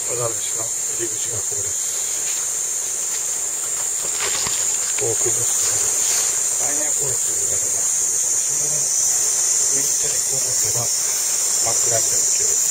小樽市の入り口がここです。奥ですね。ダイヤコースと言われますけれども、その上にテレコを持てば真っ暗になるけど。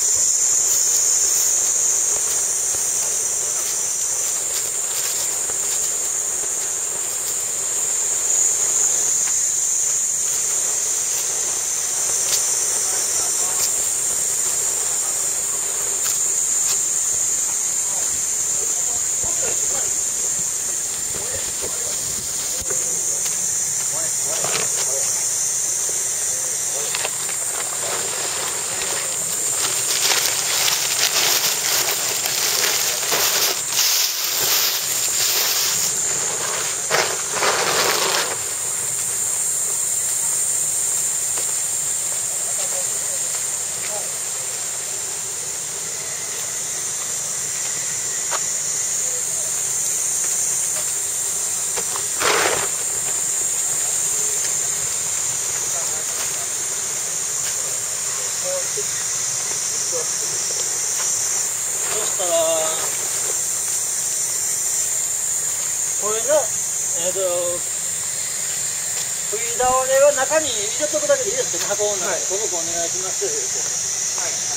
そしたらこれが食い倒れは中に入れとくだけでいいですね。箱の中に、はい、この子お願いしますって言って。はい。